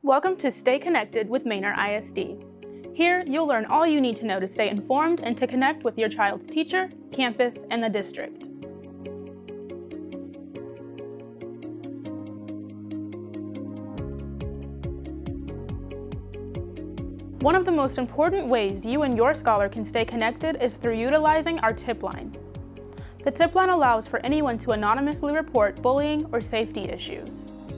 Welcome to Stay Connected with Manor ISD. Here, you'll learn all you need to know to stay informed and to connect with your child's teacher, campus, and the district. One of the most important ways you and your scholar can stay connected is through utilizing our tip line. The tip line allows for anyone to anonymously report bullying or safety issues.